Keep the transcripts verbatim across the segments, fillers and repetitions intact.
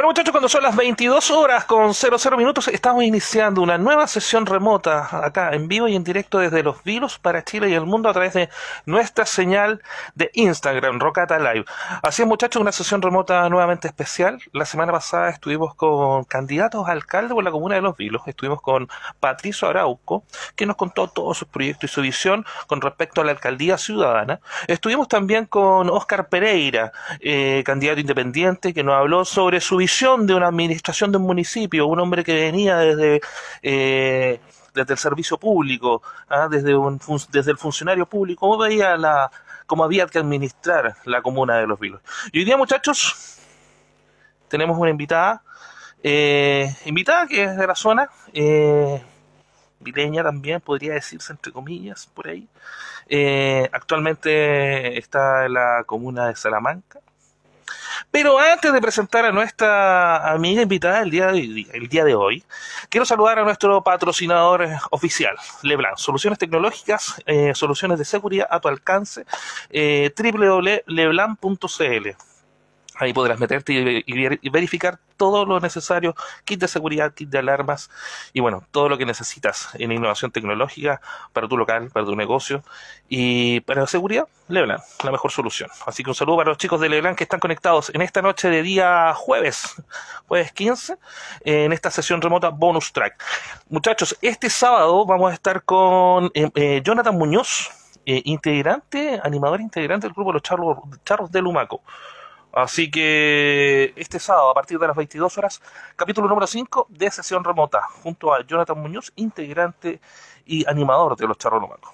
Bueno, muchachos, cuando son las veintidós horas con cero cero minutos, estamos iniciando una nueva sesión remota acá en vivo y en directo desde Los Vilos para Chile y el mundo a través de nuestra señal de Instagram, Rocata Live. Así es, muchachos, una sesión remota nuevamente especial. La semana pasada estuvimos con candidatos a alcalde por la comuna de Los Vilos. Estuvimos con Patricio Arauco, que nos contó todos sus proyectos y su visión con respecto a la alcaldía ciudadana. Estuvimos también con Óscar Pereira, eh, candidato independiente, que nos habló sobre su visión de una administración de un municipio, un hombre que venía desde eh, desde el servicio público, ¿ah? desde un desde el funcionario público, cómo veía la cómo había que administrar la comuna de Los Vilos. Y hoy día, muchachos, tenemos una invitada, eh, invitada que es de la zona, eh, vileña también, podría decirse entre comillas, por ahí. Eh, actualmente está en la comuna de Salamanca. Pero antes de presentar a nuestra amiga invitada el día de, el día de hoy, quiero saludar a nuestro patrocinador oficial, Leblanc, soluciones tecnológicas, eh, soluciones de seguridad a tu alcance, eh, w w w punto leblanc punto c l. Ahí podrás meterte y, y, y verificar todo lo necesario, kit de seguridad, kit de alarmas y bueno, todo lo que necesitas en innovación tecnológica para tu local, para tu negocio y para seguridad, Leblanc, la mejor solución. Así que un saludo para los chicos de Leblanc que están conectados en esta noche de día jueves, jueves quince, en esta sesión remota Bonus Track. Muchachos, este sábado vamos a estar con eh, eh, Jonathan Muñoz, eh, integrante, animador integrante del grupo Los Charros, Charros de Lumaco. Así que este sábado, a partir de las veintidós horas, capítulo número cinco de sesión remota, junto a Jonathan Muñoz, integrante y animador de Los Charros Lumaco.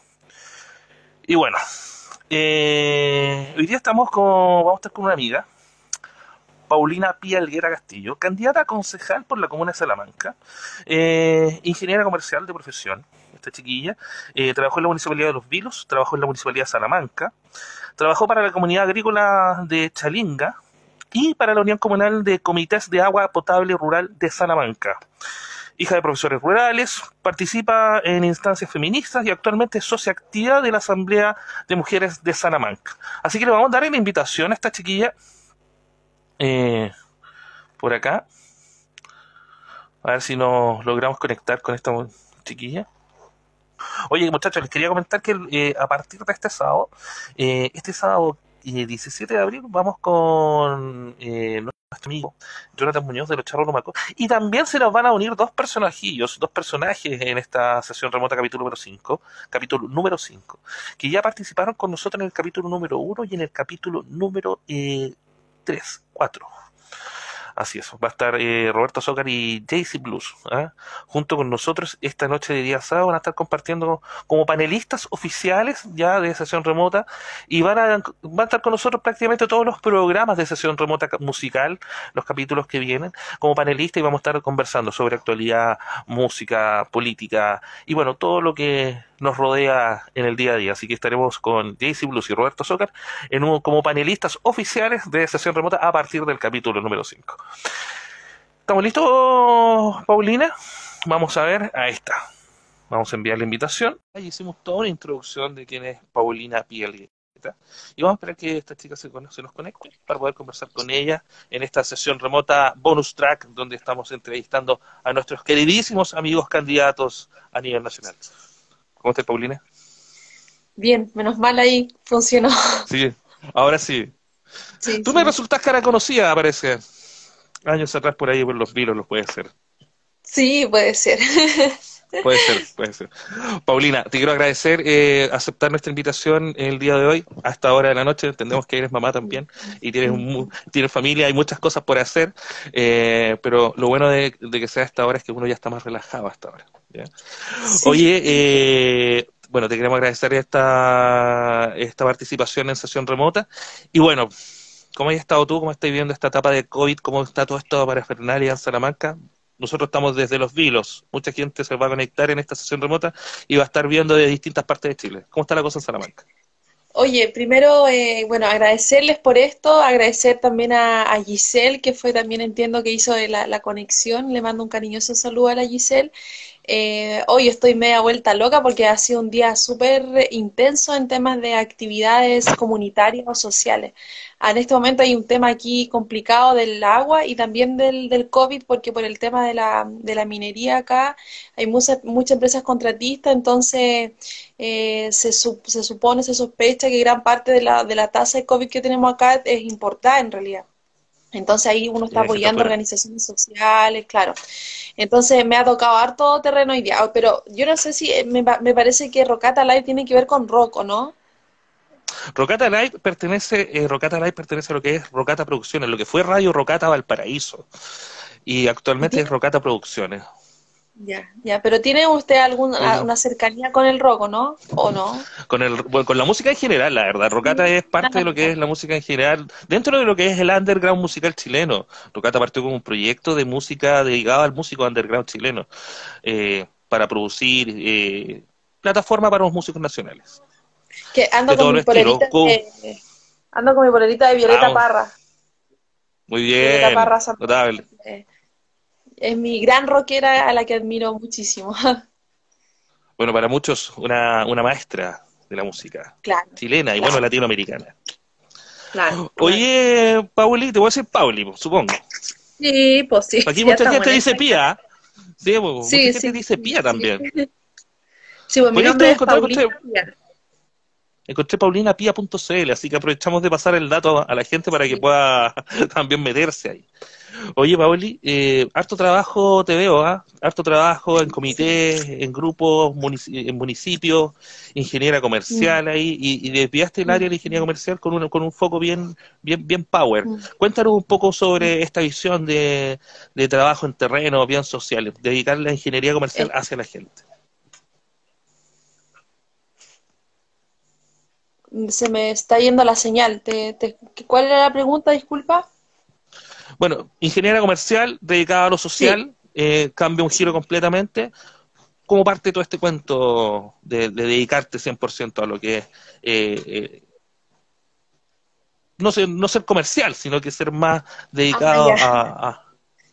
Y bueno, eh, hoy día estamos con, vamos a estar con una amiga, Paulina Pía Helguera Castillo, candidata a concejal por la comuna de Salamanca, eh, ingeniera comercial de profesión. Esta chiquilla eh, trabajó en la Municipalidad de Los Vilos, trabajó en la Municipalidad de Salamanca, trabajó para la Comunidad Agrícola de Chalinga y para la Unión Comunal de Comités de Agua Potable Rural de Salamanca. Hija de profesores rurales, participa en instancias feministas y actualmente es socia activa de la Asamblea de Mujeres de Salamanca. Así que le vamos a dar una invitación a esta chiquilla eh, por acá. A ver si nos logramos conectar con esta chiquilla. Oye, muchachos, les quería comentar que eh, a partir de este sábado, eh, este sábado eh, diecisiete de abril, vamos con eh, nuestro amigo Jonathan Muñoz de Los Charros Lumaco, y también se nos van a unir dos personajillos, dos personajes en esta sesión remota capítulo número cinco, capítulo número cinco, que ya participaron con nosotros en el capítulo número uno y en el capítulo número eh, tres, cuatro. Así es, va a estar eh, Roberto Zócar y Jaycee Blues, ¿eh? junto con nosotros esta noche de día sábado. Van a estar compartiendo como panelistas oficiales ya de sesión remota y van a, van a estar con nosotros prácticamente todos los programas de sesión remota musical, los capítulos que vienen, como panelistas, y vamos a estar conversando sobre actualidad, música, política y bueno, todo lo que nos rodea en el día a día. Así que estaremos con Jaycee Blues y Roberto Zócar en un, como panelistas oficiales de sesión remota a partir del capítulo número cinco. ¿Estamos listos, Paulina? Vamos a ver, ahí está. Vamos a enviar la invitación. Ahí hicimos toda una introducción de quién es Paulina Pía Helguera. Y vamos a esperar que esta chica se, se nos conecte para poder conversar con ella en esta sesión remota bonus track, donde estamos entrevistando a nuestros queridísimos amigos candidatos a nivel nacional. ¿Cómo estás, Paulina? Bien, menos mal ahí funcionó. Sí, ahora sí. Sí, Tú sí. me resultas cara conocida, parece. Años atrás por ahí por Los Vilos lo puede ser. Sí, puede ser. Puede ser, puede ser. Paulina, te quiero agradecer eh, aceptar nuestra invitación el día de hoy, a esta hora de la noche. Entendemos que eres mamá también y tienes, un, tienes familia, hay muchas cosas por hacer, eh, pero lo bueno de, de que sea a esta hora es que uno ya está más relajado a esta hora. ¿Ya? Sí. Oye, eh, bueno, te queremos agradecer esta, esta participación en sesión remota y bueno, ¿cómo has estado tú? ¿Cómo estás viviendo esta etapa de COVID? ¿Cómo está todo esto para Fernalia en Salamanca? Nosotros estamos desde Los Vilos. Mucha gente se va a conectar en esta sesión remota y va a estar viendo de distintas partes de Chile. ¿Cómo está la cosa en Salamanca? Oye, primero, eh, bueno, agradecerles por esto, agradecer también a, a Giselle, que fue también, entiendo, que hizo la, la conexión. Le mando un cariñoso saludo a la Giselle. Eh, hoy estoy media vuelta loca porque ha sido un día súper intenso en temas de actividades comunitarias o sociales. En este momento hay un tema aquí complicado del agua y también del, del COVID, porque por el tema de la, de la minería acá hay muchas, muchas empresas contratistas, entonces eh, se, sup- se supone, se sospecha que gran parte de la, de la tasa de COVID que tenemos acá es importada en realidad. Entonces ahí uno está Tiene efecto apoyando afuera. organizaciones sociales, claro. Entonces me ha tocado harto terreno hoy día, pero yo no sé si, eh, me, pa- me parece que Rocata Live tiene que ver con Rocco, ¿no? Rocata Live pertenece, eh, Rocata Live pertenece a lo que es Rocata Producciones, lo que fue Radio Rocata Valparaíso. Y Y actualmente es tiene, Rocata Producciones. ya, ya, pero ¿tiene usted alguna Oye, una cercanía con el Rocco, no? ¿O no? con el, bueno, con la música en general, la verdad. Rocata Sí. es parte de Ah, lo que ya. es la música en general, dentro de lo que es el underground musical chileno. Rocata partió como un proyecto de música dedicado al músico underground chileno, eh, para producir eh, plataforma para los músicos nacionales, Que ando de con todos mi los estilos. polerita Co- de, ando con mi polerita de Violeta Vamos, Parra. muy Violeta bien, Parra San Pedro. notable. Eh, es mi gran rockera a la que admiro muchísimo. Bueno, para muchos una, una maestra de la música Claro, chilena y bueno, claro, latinoamericana. claro, claro. Oye, Pauli, te voy a decir Pauli, po, supongo. Sí, pues sí, Aquí ya mucha estamos gente en dice esa. Pía, sí, po, mucha Sí, gente sí, dice sí, Pía sí. también. Sí, pues mi Oye, ahí nombre estuve es encontrando, Paulina encontré, Villar. encontré paulinapia punto c l, así que aprovechamos de pasar el dato a la gente para que Sí. pueda también meterse ahí. Oye, Pauli, eh, harto trabajo te veo, ¿ah? Harto trabajo en Sí. comités, en grupos, munici- en municipios, ingeniera Mm, comercial ahí, y, y desviaste el mm, área de la ingeniería comercial con un, con un foco bien, bien, bien power. mm, Cuéntanos un poco mm. sobre esta visión de, de trabajo en terreno, bien social, dedicar la ingeniería comercial Eh, hacia la gente. Se me está yendo la señal. Te, te- ¿cuál era la pregunta? Disculpa. Bueno, ingeniería comercial dedicada a lo Sí, social, eh, cambia un giro sí. completamente. ¿Cómo parte todo este cuento de, de dedicarte cien por ciento a lo que es eh, eh, no ser, no ser comercial, sino que ser más Ah, dedicado ya. a, a,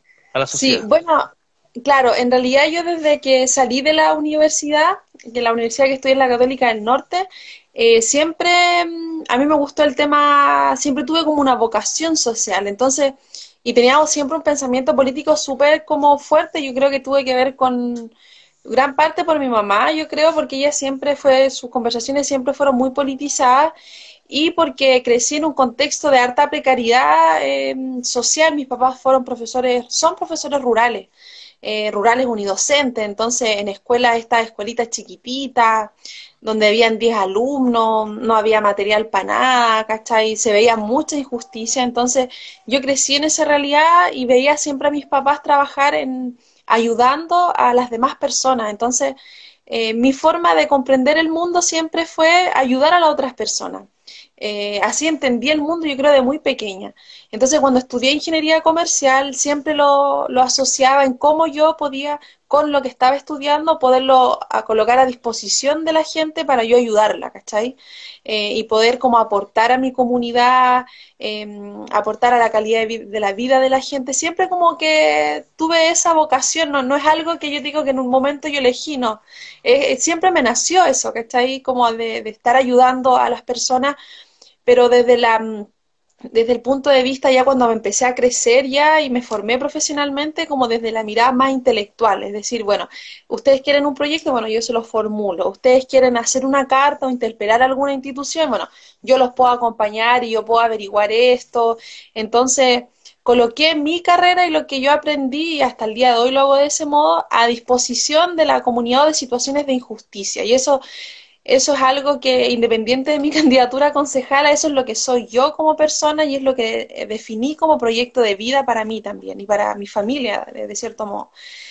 a la Sí, sociedad? bueno, claro, en realidad yo desde que salí de la universidad, de la universidad que estoy en la Católica del Norte, eh, siempre mm, a mí me gustó el tema, siempre tuve como una vocación social, entonces, y tenía siempre un pensamiento político súper como fuerte, yo creo que tuve que ver con gran parte por mi mamá, yo creo, porque ella siempre fue, sus conversaciones siempre fueron muy politizadas y porque crecí en un contexto de harta precariedad eh, social. Mis papás fueron profesores, son profesores rurales, eh, rurales unidocentes, entonces en escuelas, estas escuelitas chiquititas, donde habían diez alumnos, no había material para nada, ¿cachai? Se veía mucha injusticia, entonces yo crecí en esa realidad y veía siempre a mis papás trabajar en ayudando a las demás personas, entonces eh, mi forma de comprender el mundo siempre fue ayudar a las otras personas. Eh, así entendí el mundo, yo creo, de muy pequeña. Entonces, cuando estudié ingeniería comercial, siempre lo, lo asociaba en cómo yo podía, con lo que estaba estudiando, poderlo a colocar a disposición de la gente para yo ayudarla, ¿cachai? Eh, y poder como aportar a mi comunidad, eh, aportar a la calidad de, vi- de la vida de la gente. Siempre como que tuve esa vocación, no, no es algo que yo digo que en un momento yo elegí, no. Eh, siempre me nació eso, ¿cachai? Como de, de estar ayudando a las personas pero desde la mm, desde el punto de vista ya cuando me empecé a crecer ya y me formé profesionalmente, como desde la mirada más intelectual, es decir, bueno, ustedes quieren un proyecto, bueno, yo se los formulo, ustedes quieren hacer una carta o interpelar a alguna institución, bueno, yo los puedo acompañar y yo puedo averiguar esto, entonces coloqué mi carrera y lo que yo aprendí y hasta el día de hoy lo hago de ese modo a disposición de la comunidad o de situaciones de injusticia y eso eso es algo que, independiente de mi candidatura a concejala, eso es lo que soy yo como persona y es lo que eh, definí como proyecto de vida para mí también y para mi familia, de, de cierto modo.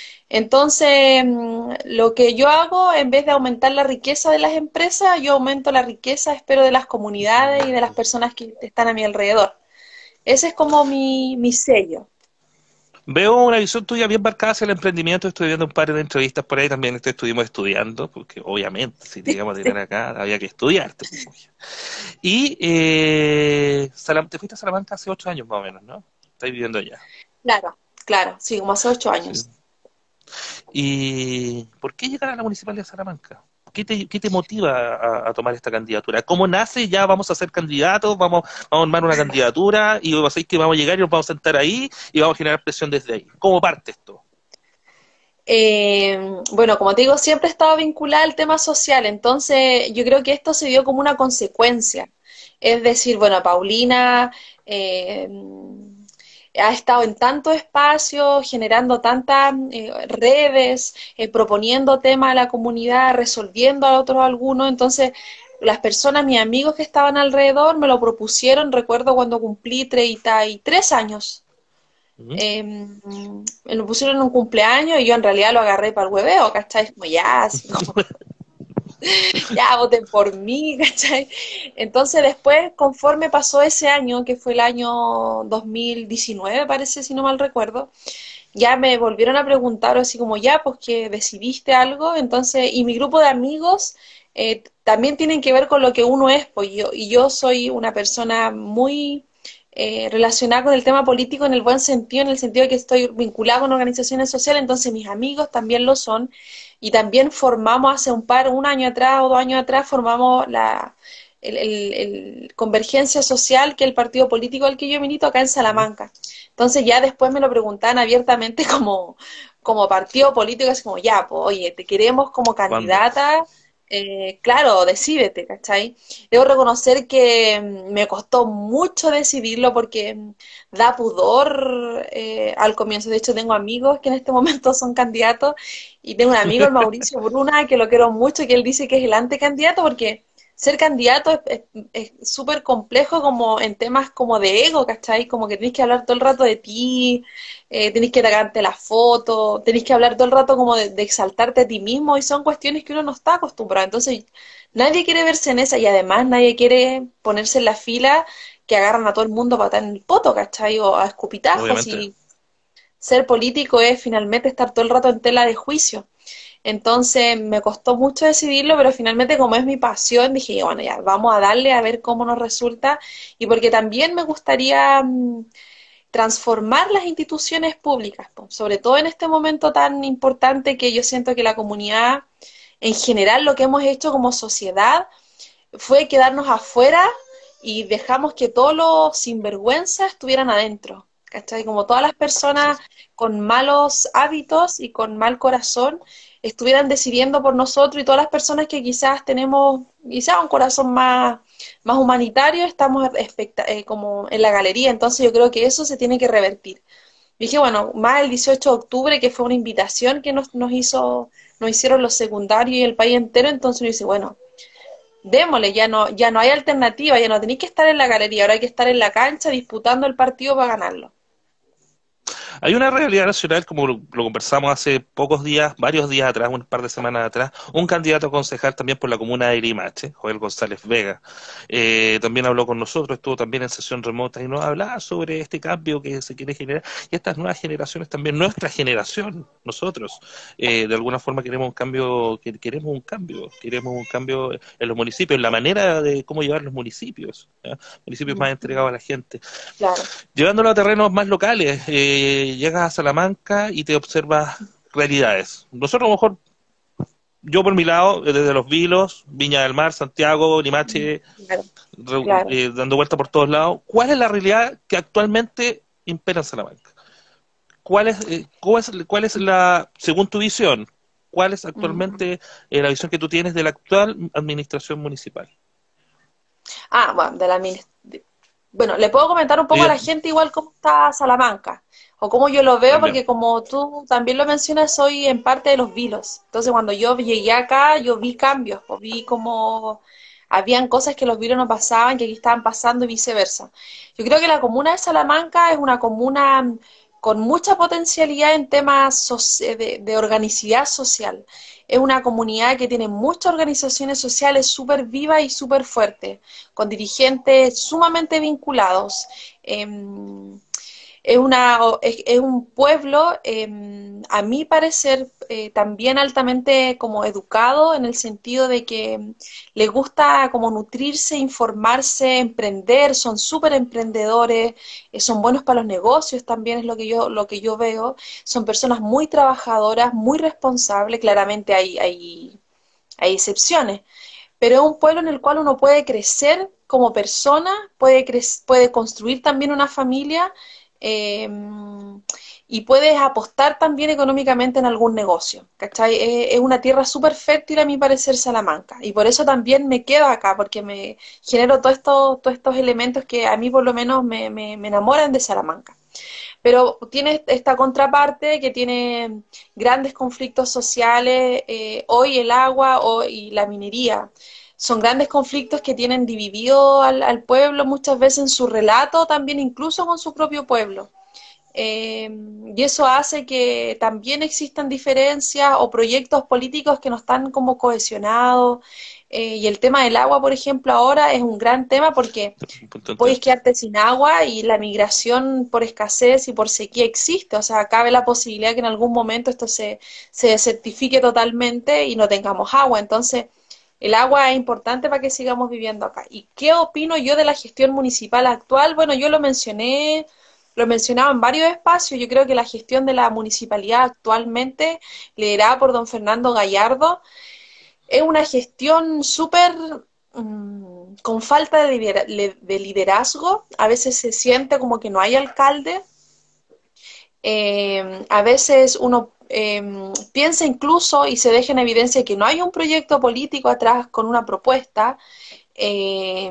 Entonces, mm, lo que yo hago, en vez de aumentar la riqueza de las empresas, yo aumento la riqueza, espero, de las comunidades y de las personas que están a mi alrededor. Ese es como mi, mi sello. Veo una visión tuya bien marcada hacia el emprendimiento. Estoy viendo un par de entrevistas por ahí. También este, estuvimos estudiando, porque obviamente, si te íbamos a tener acá, había que estudiarte, pues, mujer. Y eh, Salam- te fuiste a Salamanca hace ocho años más o menos, ¿no? Estás viviendo allá. Claro, claro, sí, como hace ocho Sí. años. ¿Y por qué llegar a la Municipalidad de Salamanca? ¿Qué te, qué te motiva a, a tomar esta candidatura? ¿Cómo nace? Ya vamos a ser candidatos, vamos, vamos a armar una candidatura y vamos a decir que vamos a llegar y nos vamos a sentar ahí y vamos a generar presión desde ahí. ¿Cómo parte esto? Eh, bueno, como te digo, siempre he estado vinculada al tema social, entonces yo creo que esto se dio como una consecuencia. Es decir, bueno, Paulina eh, ha estado en tantos espacios, generando tantas eh, redes, eh, proponiendo temas a la comunidad, resolviendo a otros algunos, entonces las personas, mis amigos que estaban alrededor, me lo propusieron, recuerdo cuando cumplí treinta y tres años. ¿Mm? Eh, me lo pusieron en un cumpleaños y yo en realidad lo agarré para el hueveo, ¿cachai? Como ya, así como, ya voten por mí, ¿cachai? Entonces después, conforme pasó ese año, que fue el año dos mil diecinueve, parece, si no mal recuerdo, ya me volvieron a preguntar así como, ya, pues que decidiste algo, entonces, y mi grupo de amigos eh, también tienen que ver con lo que uno es, pues yo, y yo soy una persona muy eh, relacionada con el tema político en el buen sentido, en el sentido de que estoy vinculada con organizaciones sociales, entonces mis amigos también lo son, y también formamos hace un par, un año atrás o dos años atrás, formamos la... El, el, el Convergencia Social, que es el partido político al que yo milito acá en ¿Mm? Salamanca. Entonces ya después me lo preguntaban abiertamente como, como partido político, así como, ya, pues, oye, te queremos como ¿Cuándo? candidata, eh, claro, decídete, ¿cachai? Debo reconocer que mm, me costó mucho decidirlo porque mm, da pudor eh, al comienzo. De hecho, tengo amigos que en este momento son candidatos y tengo un amigo, el Mauricio Bruna, que lo quiero mucho, que él dice que es el anticandidato porque ser candidato es es- es súper complejo como en temas como de ego, ¿cachai? Como que tenés que hablar todo el rato de ti, eh, tenés que sacarte la foto, tenés que hablar todo el rato como de, de exaltarte a ti mismo y son cuestiones que uno no está acostumbrado. Entonces, nadie quiere verse en esa y además nadie quiere ponerse en la fila que agarran a todo el mundo para estar en el poto, ¿cachai? O a escupitajos Obviamente. y ser político es finalmente estar todo el rato en tela de juicio. Entonces me costó mucho decidirlo, pero finalmente como es mi pasión, dije, bueno, ya, vamos a darle a ver cómo nos resulta y porque también me gustaría mm, transformar las instituciones públicas, po, sobre todo en este momento tan importante que yo siento que la comunidad, en general, lo que hemos hecho como sociedad fue quedarnos afuera y dejamos que todos los sinvergüenzas estuvieran adentro. ¿Cachai? Como todas las personas con malos hábitos y con mal corazón estuvieran decidiendo por nosotros y todas las personas que quizás tenemos quizás un corazón más, más humanitario estamos expecta- eh, como en la galería. Entonces yo creo que eso se tiene que revertir. Dije, bueno, más el dieciocho de octubre, que fue una invitación que nos, nos hizo, nos hicieron los secundarios y el país entero, entonces yo dije, bueno, démosle, ya no, ya no hay alternativa, ya no tenéis que estar en la galería, ahora hay que estar en la cancha disputando el partido para ganarlo. Hay una realidad nacional, como lo, lo conversamos hace pocos días, varios días atrás, un par de semanas atrás, un candidato a concejal también por la comuna de Irimache, Joel González Vega, eh, también habló con nosotros, estuvo también en sesión remota y nos hablaba sobre este cambio que se quiere generar y estas nuevas generaciones también, nuestra generación, nosotros, eh, de alguna forma queremos un cambio, que- queremos un cambio, queremos un cambio en los municipios, en la manera de cómo llevar los municipios, ¿ya? Municipios más entregados a la gente. Claro. Llevándolo a terrenos más locales, eh, llegas a Salamanca y te observas realidades. Nosotros a lo mejor, yo por mi lado, eh, desde Los Vilos, Viña del Mar, Santiago, Limache, Claro, re- claro. eh, dando vuelta por todos lados, ¿cuál es la realidad que actualmente impera en Salamanca? ¿Cuál es, eh, cuál es, cuál es la, según tu visión, cuál es Mm. actualmente eh, la visión que tú tienes de la actual administración municipal? Ah, bueno, de la minis- de- bueno, le puedo comentar un poco a Eh, la gente igual cómo está Salamanca, o cómo yo lo veo, también. porque como tú también lo mencionas, soy en parte de los Vilos. Entonces, cuando yo llegué acá, yo vi cambios, pues vi como habían cosas que los Vilos no pasaban, que aquí estaban pasando y viceversa. Yo creo que la comuna de Salamanca es una comuna mm, con mucha potencialidad en temas soci- de, de organicidad social. Es una comunidad que tiene muchas organizaciones sociales súper vivas y súper fuertes con dirigentes sumamente vinculados. Eh, Es, una, es, es un pueblo, eh, a mi parecer, eh, también altamente como educado en el sentido de que les gusta como nutrirse, informarse, emprender, son súper emprendedores, eh, son buenos para los negocios también es lo que yo, lo que yo veo, son personas muy trabajadoras, muy responsables, claramente hay, hay, hay excepciones, pero es un pueblo en el cual uno puede crecer como persona, puede, cre- puede construir también una familia eh, y puedes apostar también económicamente en algún negocio, ¿cachai? Es, es una tierra súper fértil a mi parecer Salamanca y por eso también me quedo acá, porque me genero todos estos, todos estos elementos que a mí por lo menos me, me, me enamoran de Salamanca. Pero tiene esta contraparte que tiene grandes conflictos sociales, eh, hoy el agua hoy, y la minería. Son grandes conflictos que tienen dividido al, al pueblo muchas veces en su relato, también incluso con su propio pueblo. Eh, y eso hace que también existan diferencias o proyectos políticos que no están como cohesionados. Eh, y el tema del agua, por ejemplo, ahora es un gran tema porque puedes quedarte sin agua y la migración por escasez y por sequía existe. O sea, cabe la posibilidad que en algún momento esto se, se desertifique totalmente y no tengamos agua. Entonces, el agua es importante para que sigamos viviendo acá. ¿Y qué opino yo de la gestión municipal actual? Bueno, yo lo mencioné, lo he mencionado en varios espacios. Yo creo que la gestión de la municipalidad actualmente, liderada por don Fernando Gallardo, es una gestión súper mmm, con falta de, lidera de liderazgo. A veces se siente como que no hay alcalde. Eh, a veces uno eh, piensa incluso y se deja en evidencia que no hay un proyecto político atrás con una propuesta. Eh,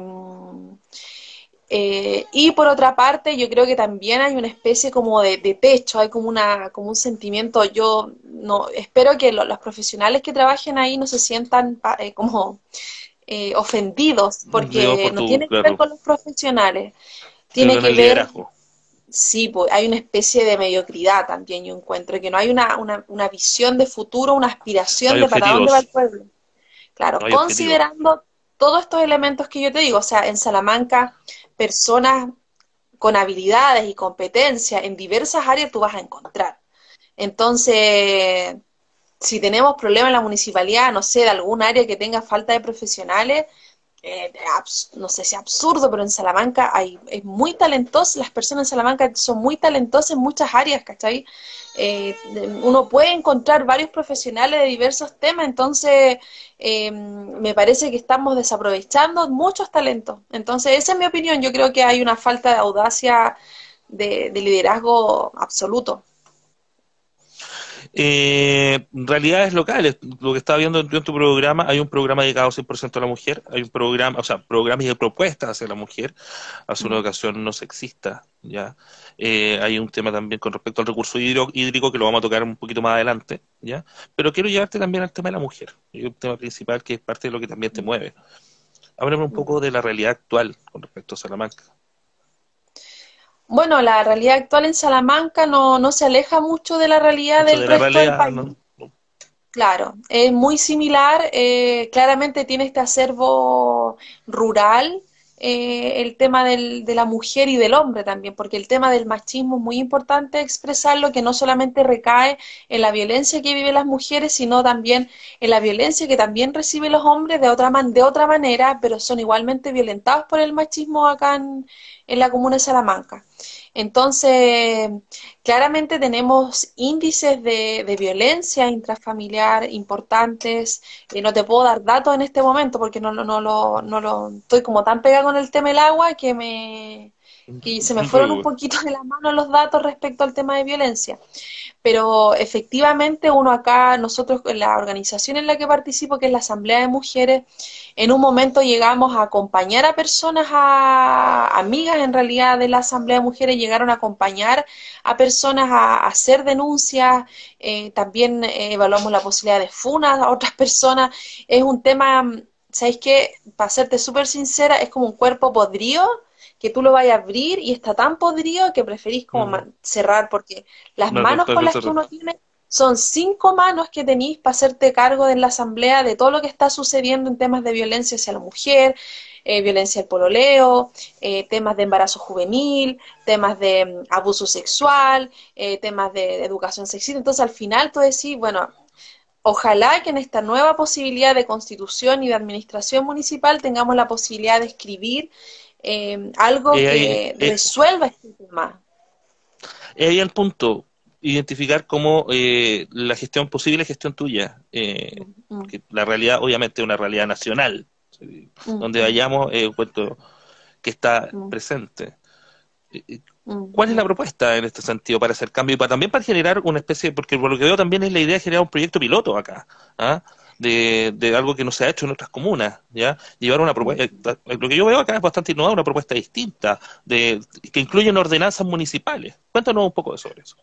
eh, y por otra parte, yo creo que también hay una especie como de, de techo, hay como una, como un sentimiento. Yo no espero que lo, los profesionales que trabajen ahí no se sientan eh, como eh, ofendidos, Digo, porque por no tu, tiene que ver claro, con los profesionales, sino tiene con que el ver, liderazgo. sí, pues hay una especie de mediocridad también, yo encuentro, que no hay una, una, una visión de futuro, una No aspiración hay de para dónde va el objetivos, pueblo. no Claro, hay objetivos. considerando todos estos elementos que yo te digo, o sea, en Salamanca, personas con habilidades y competencias en diversas áreas tú vas a encontrar. Entonces, si tenemos problemas en la municipalidad, no sé, de algún área que tenga falta de profesionales, eh, no sé si absurdo, pero en Salamanca hay, es muy talentoso, las personas en Salamanca son muy talentosas en muchas áreas, ¿cachai? Eh, uno puede encontrar varios profesionales de diversos temas, entonces eh, me parece que estamos desaprovechando muchos talentos. Entonces, esa es mi opinión, yo creo que hay una falta de audacia de, de liderazgo absoluto. Eh, realidades locales, lo que estaba viendo yo en tu programa, hay un programa dedicado cien por ciento a la mujer, hay un programa, o sea, programas y propuestas hacia la mujer, hacia una Mm. educación no sexista, ¿ya? Eh, hay un tema también con respecto al recurso hídrico, hídrico que lo vamos a tocar un poquito más adelante, ¿ya? Pero quiero llevarte también al tema de la mujer, y un tema principal que es parte de lo que también te mueve. Háblame un poco de la realidad actual con respecto a Salamanca. Bueno, la realidad actual en Salamanca no, no se aleja mucho de la realidad Mucho del de la resto del realidad, país. ¿no? No, Claro, es muy similar, eh, claramente tiene este acervo rural, eh, el tema del- de la mujer y del hombre también, porque el tema del machismo es muy importante expresarlo, que no solamente recae en la violencia que viven las mujeres, sino también en la violencia que también reciben los hombres de otra, man- de otra manera, pero son igualmente violentados por el machismo acá en, en la comuna de Salamanca. Entonces, claramente tenemos índices de, de violencia intrafamiliar importantes. Eh, no te puedo dar datos en este momento porque no, no, no, lo, no lo estoy como tan pegada con el tema del agua que me que se me no te fueron un preocupes. poquito de la mano los datos respecto al tema de violencia. Pero efectivamente uno acá, nosotros en la organización en la que participo, que es la Asamblea de Mujeres, en un momento llegamos a acompañar a personas, a amigas en realidad de la Asamblea de Mujeres, llegaron a acompañar a personas a, a hacer denuncias, eh, también eh, evaluamos la posibilidad de funas a otras personas. Es un tema, ¿sabéis qué? Para serte súper sincera, es como un cuerpo podrido que tú lo vayas a abrir y está tan podrido que preferís como Mm, cerrar porque las no, no, manos no, con no, las que uno tiene son cinco manos que tenéis para hacerte cargo de la asamblea de todo lo que está sucediendo en temas de violencia hacia la mujer, eh, violencia del pololeo, eh, temas de embarazo juvenil, temas de mm, abuso sexual, eh, temas de, de educación sexista. Entonces, al final tú decís, bueno, ojalá que en esta nueva posibilidad de constitución y de administración municipal tengamos la posibilidad de escribir eh, algo Eh, ahí, que eh, resuelva este tema. eh, ahí el punto, identificar cómo eh, la gestión, posible gestión tuya, eh, Mm, mm, porque la realidad obviamente es una realidad nacional, ¿sí? mm, Donde mm, vayamos, eh, encuentro que está mm, presente. Eh, eh, mm, ¿Cuál es la mm. propuesta en este sentido para hacer cambio y para también para generar una especie, porque por lo que veo también es la idea de generar un proyecto piloto acá, ¿ah? De, de algo que no se ha hecho en otras comunas, ¿ya? Llevar una Mm. propuesta, lo que yo veo acá es bastante innovador, una propuesta distinta, de, que incluyen ordenanzas municipales. Cuéntanos un poco sobre eso.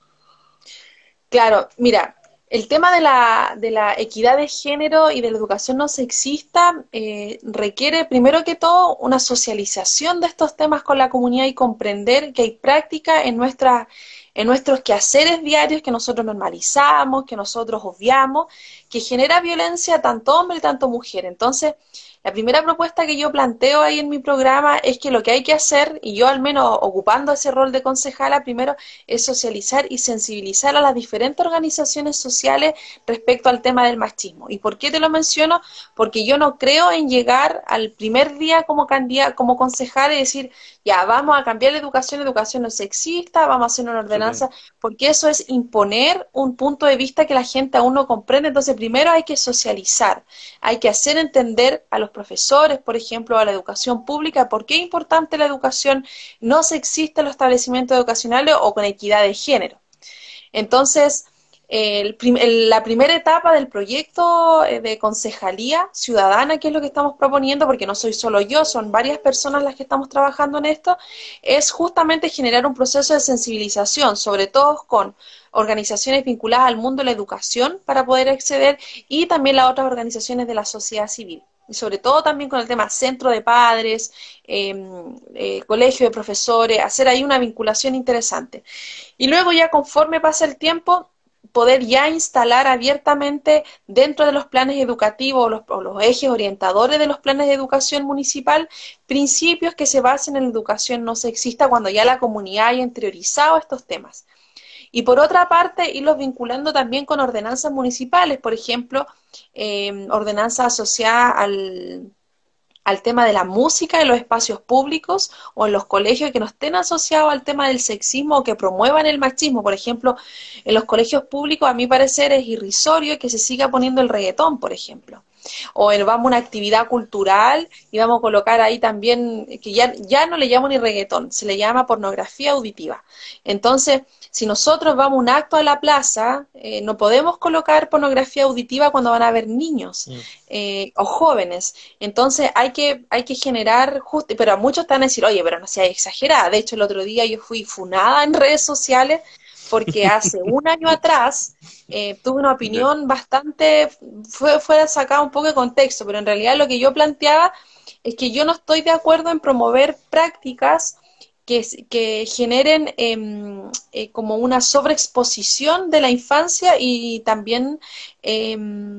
Claro, mira, el tema de la, de la equidad de género y de la educación no sexista eh, requiere, primero que todo, una socialización de estos temas con la comunidad y comprender que hay práctica en nuestra, en nuestros quehaceres diarios que nosotros normalizamos, que nosotros obviamos, que genera violencia tanto hombre y tanto mujer. Entonces, la primera propuesta que yo planteo ahí en mi programa es que lo que hay que hacer, y yo al menos ocupando ese rol de concejala, primero es socializar y sensibilizar a las diferentes organizaciones sociales respecto al tema del machismo. ¿Y por qué te lo menciono? Porque yo no creo en llegar al primer día como candidata, como concejala y decir, ya, vamos a cambiar la educación, educación no sexista, vamos a hacer una Sí, ordenanza, porque eso es imponer un punto de vista que la gente aún no comprende. Entonces, primero hay que socializar, hay que hacer entender a los profesores, por ejemplo, a la educación pública, por qué es importante la educación no sexista en los establecimientos educacionales o con equidad de género. Entonces, el prim el, la primera etapa del proyecto eh, de concejalía ciudadana, que es lo que estamos proponiendo, porque no soy solo yo, son varias personas las que estamos trabajando en esto, es justamente generar un proceso de sensibilización, sobre todo con organizaciones vinculadas al mundo de la educación para poder acceder y también las otras organizaciones de la sociedad civil. Y sobre todo también con el tema centro de padres, eh, eh, colegio de profesores, hacer ahí una vinculación interesante. Y luego ya conforme pasa el tiempo, poder ya instalar abiertamente dentro de los planes educativos o los, o los ejes orientadores de los planes de educación municipal principios que se basen en la educación no sexista cuando ya la comunidad haya interiorizado estos temas. Y por otra parte, irlos vinculando también con ordenanzas municipales, por ejemplo, eh, ordenanzas asociadas al, al tema de la música en los espacios públicos o en los colegios que no estén asociados al tema del sexismo o que promuevan el machismo. Por ejemplo, en los colegios públicos, a mi parecer, es irrisorio que se siga poniendo el reggaetón, por ejemplo. O en, vamos a una actividad cultural y vamos a colocar ahí también, que ya, ya no le llamo ni reggaetón, se le llama pornografía auditiva. Entonces, si nosotros vamos a un acto a la plaza, eh, no podemos colocar pornografía auditiva cuando van a haber niños mm, eh, o jóvenes. Entonces hay que, hay que generar, justo, pero a muchos están a decir, oye, pero no seas exagerada. De hecho, el otro día yo fui funada en redes sociales porque hace un año atrás eh, tuve una ya. opinión bastante, fue, fue sacada un poco de contexto, pero en realidad lo que yo planteaba es que yo no estoy de acuerdo en promover prácticas que, que generen eh, eh, como una sobreexposición de la infancia y también eh,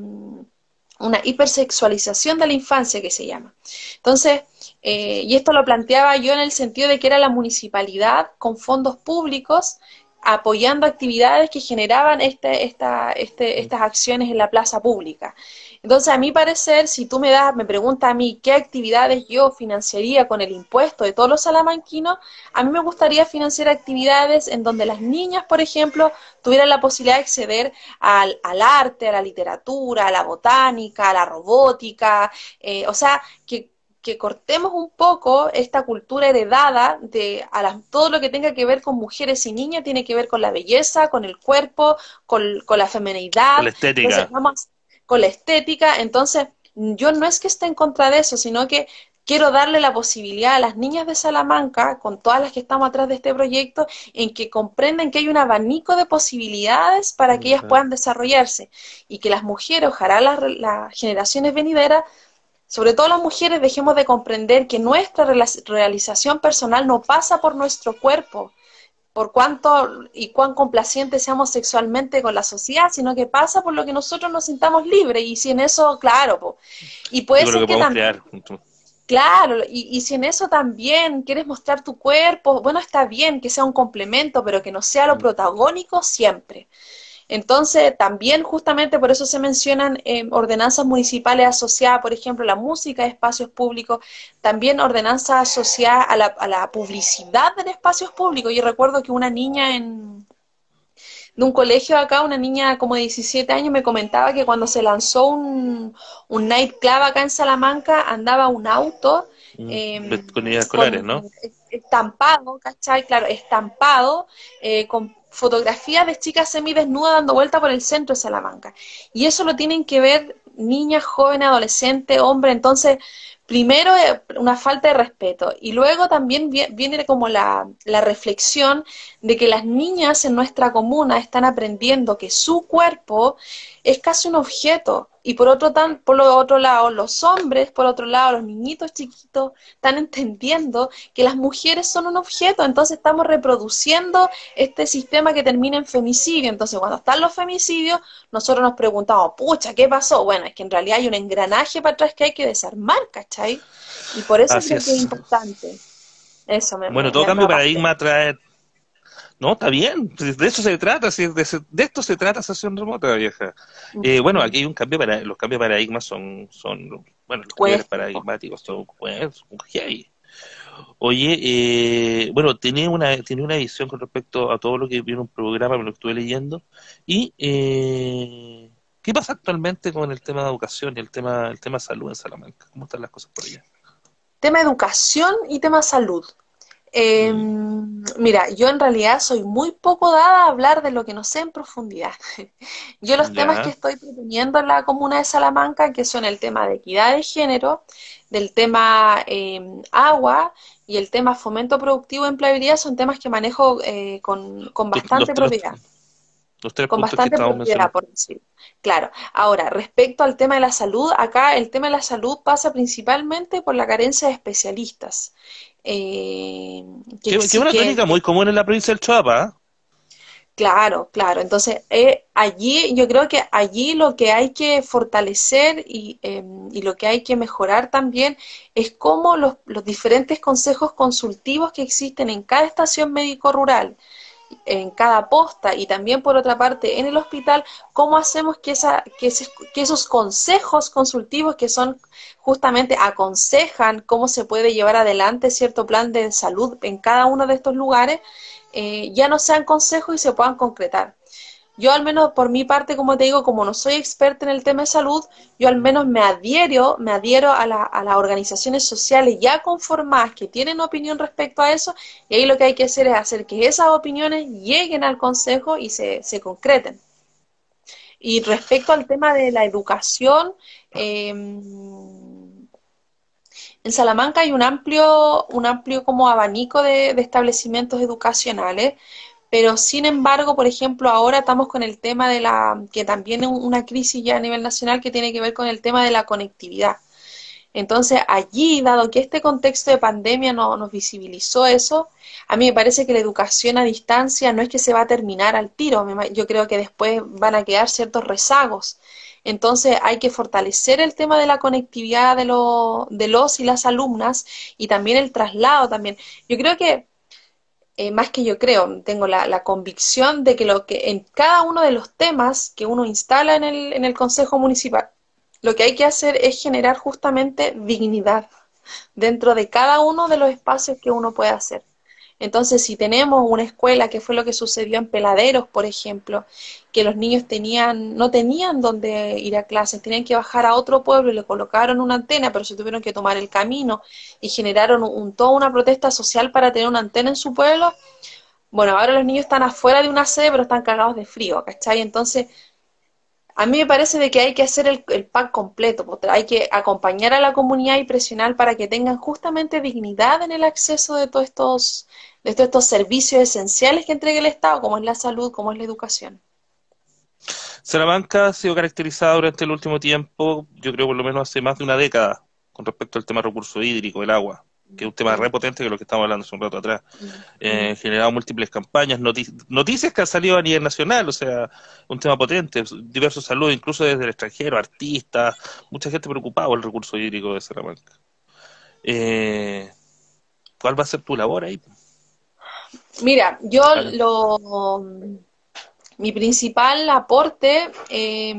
una hipersexualización de la infancia que se llama. Entonces, eh, y esto lo planteaba yo en el sentido de que era la municipalidad con fondos públicos apoyando actividades que generaban este, esta, este, Mm. estas acciones en la plaza pública. Entonces, a mi parecer, si tú me das, me preguntas a mí qué actividades yo financiaría con el impuesto de todos los salamanquinos, a mí me gustaría financiar actividades en donde las niñas, por ejemplo, tuvieran la posibilidad de acceder al, al arte, a la literatura, a la botánica, a la robótica, eh, o sea, que que cortemos un poco esta cultura heredada de a las, todo lo que tenga que ver con mujeres y niñas tiene que ver con la belleza, con el cuerpo, con, con la Con la feminidad, entonces estética. vamos con la estética, entonces yo no es que esté en contra de eso, sino que quiero darle la posibilidad a las niñas de Salamanca, con todas las que estamos atrás de este proyecto, en que comprendan que hay un abanico de posibilidades para que ellas Ujú. puedan desarrollarse y que las mujeres, ojalá las, las generaciones venideras, sobre todo las mujeres, dejemos de comprender que nuestra realización personal no pasa por nuestro cuerpo, por cuánto y cuán complacientes seamos sexualmente con la sociedad, sino que pasa por lo que nosotros nos sintamos libres, y si en eso, claro, po. Y Y puede con lo ser que que podemos también, crear juntos. Claro, y, y si en eso también quieres mostrar tu cuerpo, bueno, está bien que sea un complemento, pero que no sea lo Mm. protagónico siempre. Entonces, también justamente por eso se mencionan eh, ordenanzas municipales asociadas, por ejemplo, a la música de espacios públicos, también ordenanzas asociadas a la, a la publicidad en espacios públicos. Yo recuerdo que una niña en, de un colegio acá, una niña como de diecisiete años, me comentaba que cuando se lanzó un, un nightclub acá en Salamanca, andaba un auto Mm. eh, Ves- Con ideas escolares, con ¿no? estampado, ¿cachai? Claro, estampado, eh, con fotografías de chicas semidesnudas dando vuelta por el centro de Salamanca. Y eso lo tienen que ver niñas, jóvenes, adolescentes, hombres. Entonces, primero, eh, una falta de respeto. Y luego también vi- viene como la, la reflexión de que las niñas en nuestra comuna están aprendiendo que su cuerpo es casi un objeto. Y por otro, tan, por lo otro lado, los hombres, por otro lado, los niñitos chiquitos, están entendiendo que las mujeres son un objeto. Entonces estamos reproduciendo este sistema que termina en femicidio. Entonces, cuando están los femicidios, nosotros nos preguntamos, pucha, ¿qué pasó? Bueno, es que en realidad hay un engranaje para atrás que hay que desarmar, ¿cachai? Y por eso Así creo que es es. importante. Eso me, Bueno, me, todo me, me cambio de apasiona. paradigma trae. No, está bien, pues, de eso se trata, sí, de, ese- de esto se trata sesión remota, vieja. Eh, bueno, Ujú. aquí hay un cambio, para, los cambios de paradigmas son, son, bueno, los quiebres Cuesta. paradigmáticos son, pues, son heavy. Oye, eh, bueno, tenía una, tenía una visión con respecto a todo lo que viene en un programa, me lo estuve leyendo, y eh, ¿qué pasa actualmente con el tema de educación y el tema, el tema de salud en Salamanca? ¿Cómo están las cosas por allá? Tema educación y tema salud. Eh, Mm, mira, yo en realidad soy muy poco dada a hablar de lo que no sé en profundidad. Yo los temas que ya, estoy proponiendo en la comuna de Salamanca, que son el tema de equidad de género, del tema eh, agua y el tema fomento productivo y empleabilidad, son temas que manejo eh, con, con los, los, bastante los, propiedad. los tres Con puntos que bastante estamos propiedad, mencionando. por decir. Claro. Ahora, respecto al tema de la salud, acá el tema de la salud pasa principalmente por la carencia de especialistas. Eh, que, Que, que es sí una que, tónica que muy común en la provincia del Choapa, ¿ah? Claro, claro. Entonces, eh, allí, yo creo que allí lo que hay que fortalecer y, eh, y lo que hay que mejorar también es cómo los, los diferentes consejos consultivos que existen en cada estación médico rural, en cada posta y también por otra parte en el hospital, cómo hacemos que, esa, que, ese- que esos consejos consultivos que son justamente aconsejan cómo se puede llevar adelante cierto plan de salud en cada uno de estos lugares, eh, ya no sean consejos y se puedan concretar. Yo al menos por mi parte, como te digo, como no soy experta en el tema de salud, yo al menos me adhiero, me adhiero a, la, a las organizaciones sociales ya conformadas que tienen opinión respecto a eso, y ahí lo que hay que hacer es hacer que esas opiniones lleguen al consejo y se, se concreten. Y respecto al tema de la educación, eh, en Salamanca hay un amplio, un amplio como abanico de, de establecimientos educacionales, pero sin embargo, por ejemplo, ahora estamos con el tema de la, que también es una crisis ya a nivel nacional que tiene que ver con el tema de la conectividad. Entonces, allí, dado que este contexto de pandemia no, nos visibilizó eso, a mí me parece que la educación a distancia no es que se va a terminar al tiro, yo creo que después van a quedar ciertos rezagos. Entonces, hay que fortalecer el tema de la conectividad de, lo, de los y las alumnas y también el traslado también. Yo creo que eh, más que yo creo, tengo la, la convicción de que lo que en cada uno de los temas que uno instala en el, en el Consejo Municipal, lo que hay que hacer es generar justamente dignidad dentro de cada uno de los espacios que uno puede hacer. Entonces, si tenemos una escuela, que fue lo que sucedió en Peladeros, por ejemplo, que los niños tenían, no tenían dónde ir a clases, tenían que bajar a otro pueblo y le colocaron una antena, pero se tuvieron que tomar el camino y generaron un, toda una protesta social para tener una antena en su pueblo. Bueno, ahora los niños están afuera de una sede, pero están cagados de frío, ¿cachai? Entonces, a mí me parece de que hay que hacer el, el pack completo, porque hay que acompañar a la comunidad y presionar para que tengan justamente dignidad en el acceso de todos estos, de todos estos servicios esenciales que entrega el Estado, como es la salud, como es la educación. Salamanca ha sido caracterizada durante el último tiempo, yo creo por lo menos hace más de una década, con respecto al tema recurso hídrico, el agua, que es un tema Mm, re potente que es lo que estamos hablando hace un rato atrás. mm, Eh, mm. generado múltiples campañas, noti- noticias que han salido a nivel nacional, o sea, un tema potente, diversos saludos, incluso desde el extranjero, artistas, mucha gente preocupada por el recurso hídrico de Salamanca. Eh, ¿Cuál va a ser tu labor ahí? Mira, yo Ah, lo, mi principal aporte eh,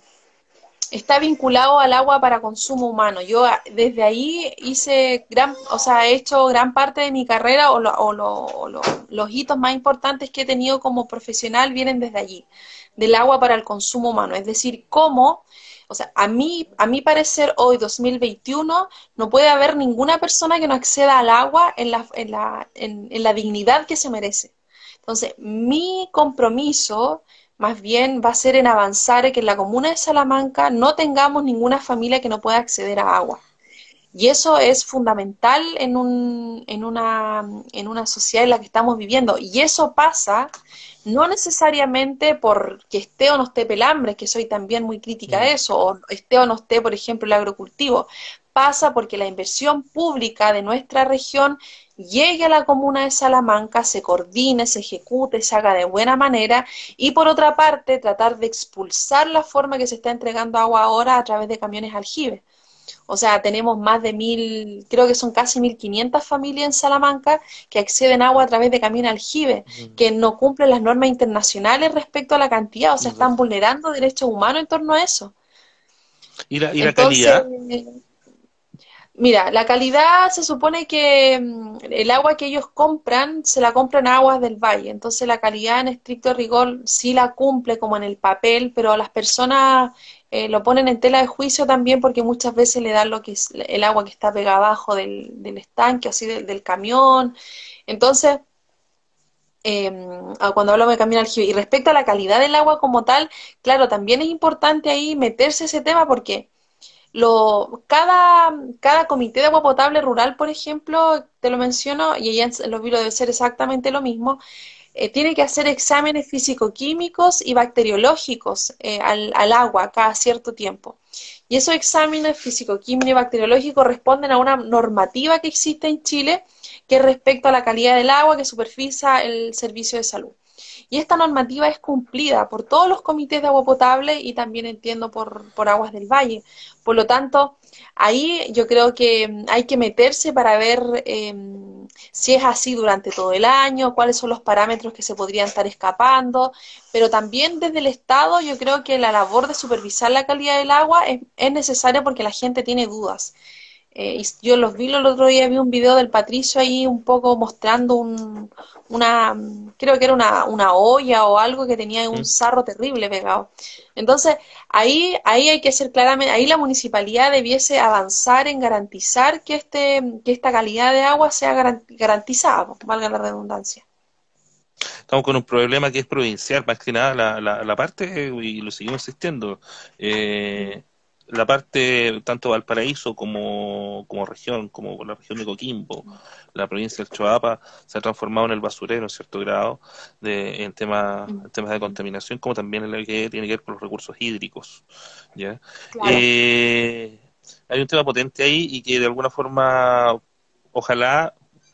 está vinculado al agua para consumo humano. Yo a- desde ahí hice gran, o sea, he hecho gran parte de mi carrera o, lo- o lo- o lo- los hitos más importantes que he tenido como profesional vienen desde allí, del agua para el consumo humano. Es decir, cómo, o sea, a mí, a mi parecer, hoy, dos mil veintiuno, no puede haber ninguna persona que no acceda al agua en la, en la, en en la dignidad que se merece. Entonces, mi compromiso más bien va a ser en avanzar en que en la comuna de Salamanca no tengamos ninguna familia que no pueda acceder a agua. Y eso es fundamental en, un, en, una, en una sociedad en la que estamos viviendo. Y eso pasa no necesariamente porque esté o no esté Pelambres, que soy también muy crítica de mm, eso, o esté o no esté, por ejemplo, el agrocultivo. Pasa porque la inversión pública de nuestra región llegue a la comuna de Salamanca, se coordine, se ejecute, se haga de buena manera y por otra parte tratar de expulsar la forma que se está entregando agua ahora a través de camiones aljibes. O sea, tenemos más de mil, creo que son casi mil quinientas familias en Salamanca que acceden a agua a través de camiones aljibe, mm, que no cumplen las normas internacionales respecto a la cantidad, o sea, ujú. están vulnerando derechos humanos en torno a eso. ¿Y la, y la Entonces, calidad? mira, la calidad se supone que mm, el agua que ellos compran, se la compran a Aguas del Valle, entonces la calidad en estricto rigor sí la cumple como en el papel, pero las personas eh, lo ponen en tela de juicio también porque muchas veces le dan lo que es el agua que está pegada abajo del, del estanque, así del, del camión. Entonces, eh, ah, cuando hablamos de camión aljibe, y respecto a la calidad del agua como tal, claro, también es importante ahí meterse ese tema porque lo, cada, cada comité de agua potable rural, por ejemplo, te lo menciono, y allá en Los Vilos debe ser exactamente lo mismo, eh, tiene que hacer exámenes físico-químicos y bacteriológicos eh, al, al agua cada cierto tiempo. Y esos exámenes físico-químicos y bacteriológicos responden a una normativa que existe en Chile que es respecto a la calidad del agua que supervisa el servicio de salud. Y esta normativa es cumplida por todos los comités de agua potable y también entiendo por, por Aguas del Valle. Por lo tanto, ahí yo creo que mm, hay que meterse para ver eh, si es así durante todo el año, cuáles son los parámetros que se podrían estar escapando, pero también desde el Estado yo creo que la labor de supervisar la calidad del agua es, es necesaria porque la gente tiene dudas. Eh, y yo los vi el otro día, vi un video del Patricio ahí un poco mostrando un, una, creo que era una, una olla o algo que tenía un ¿Mm? sarro terrible pegado. Entonces, ahí, ahí hay que ser claramente, ahí la municipalidad debiese avanzar en garantizar que este, que esta calidad de agua sea garan- garantizada, pues, valga la redundancia. Estamos con un problema que es provincial, más que nada la, la, la parte, y lo seguimos insistiendo, eh, la parte tanto Valparaíso como, como región, como la región de Coquimbo, la provincia del Choapa, se ha transformado en el basurero en cierto grado de, en, temas, Mm, en temas de contaminación, como también en lo que tiene que ver con los recursos hídricos. ¿Ya? claro. Eh, Hay un tema potente ahí y que de alguna forma, ojalá